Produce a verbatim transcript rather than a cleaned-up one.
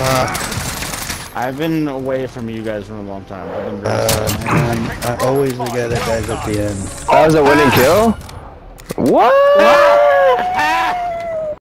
I've been away from you guys for a long time. I've been very Uh, man, I always forget that guys at the end. That was a winning kill? What? What?